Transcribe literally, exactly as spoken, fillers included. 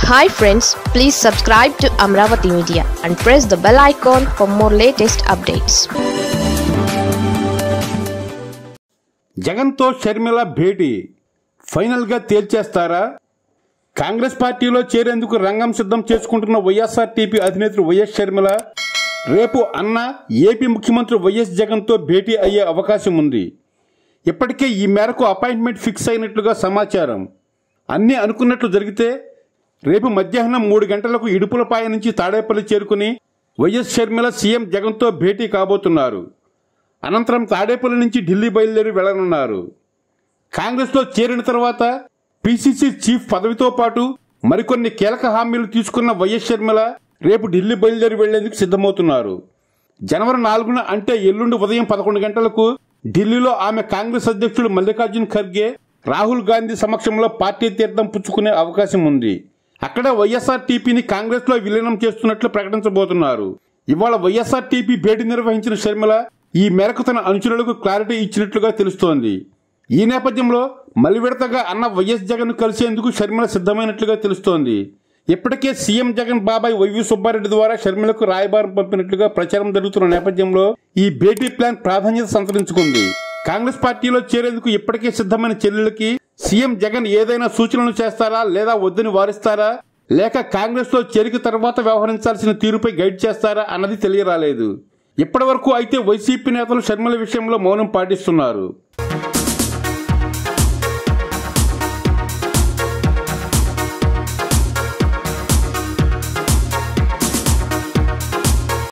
Hi friends, please subscribe to Amravati Media and press the bell icon for more latest updates. జగన్తో షర్మిల భేటీ ఫైనల్గా తేల్చేస్తారా? కాంగ్రెస్ పార్టీలో చేరేందుకు రంగం సిద్ధం చేసుకుంటున్న వైఎస్ఆర్టీపీ అధినేత్రి వైఎస్ షర్మిల రేపు అన్న ఏపీ ముఖ్యమంత్రి వైఎస్ జగన్తో భేటీ అయ్యే అవకాశం ఉంది. ఇప్పటికే ఈ మేరకు అపాయింట్మెంట్ ఫిక్స్ అయినట్లుగా సమాచారం. అన్నీ అనుకున్నట్లు జరిగితే రేపు మధ్యాహ్నం మూడు గంటలకు ఇడుపులపాయ నుంచి తాడేపల్లి చేరుకుని వైఎస్ షర్మిల సీఎం జగన్తో భేటీ కాబోతున్నారు. అనంతరం తాడేపల్లి నుంచి ఢిల్లీ బయలుదేరి వెళ్లనున్నారు. కాంగ్రెస్లో చేరిన తర్వాత పీసీసీ చీఫ్ పదవితో పాటు మరికొన్ని కీలక హామీలు తీసుకున్న వైఎస్ షర్మిల రేపు ఢిల్లీ బయలుదేరి వెళ్లేందుకు సిద్ధమవుతున్నారు. జనవరి నాలుగున అంటే ఎల్లుండి ఉదయం పదకొండు గంటలకు ఢిల్లీలో ఆమె కాంగ్రెస్ అధ్యక్షుడు మల్లికార్జున్ ఖర్గే, రాహుల్ గాంధీ సమక్షంలో పార్టీ తీర్థం పుచ్చుకునే అవకాశం ఉంది. అక్కడ వైఎస్ఆర్టీపీని కాంగ్రెస్ లో విలీనం చేస్తున్నట్లు ప్రకటించబోతున్నారు. ఇవాళ వైఎస్ఆర్టీపీ భేటీ నిర్వహించిన షర్మిల ఈ మేరకు తన అనుచరులకు క్లారిటీ ఇచ్చినట్లుగా తెలుస్తోంది. ఈ నేపథ్యంలో మలి విడతగా అన్న వైఎస్ జగన్ కలిసేందుకు షర్మిల సిద్ధమైనట్లుగా తెలుస్తోంది. ఇప్పటికే సీఎం జగన్ బాబాయ్ వైవి సుబ్బారెడ్డి ద్వారా షర్మిలకు రాయబారం పంపినట్లుగా ప్రచారం జరుగుతున్న నేపథ్యంలో ఈ భేటీ ప్లాన్ ప్రాధాన్యత సంతరించుకుంది. కాంగ్రెస్ పార్టీలో చేరేందుకు ఇప్పటికే సిద్ధమైన చెల్లెలకి సీఎం జగన్ ఏదైనా సూచనలు చేస్తారా, లేదా వద్దని వారిస్తారా, లేక కాంగ్రెస్ లో చేరిక తర్వాత వ్యవహరించాల్సిన తీరుపై గైడ్ చేస్తారా అన్నది తెలియరాలేదు. ఇప్పటి వరకు అయితే వైసీపీ నేతలు షర్మిల విషయంలో మౌనం పాటిస్తున్నారు.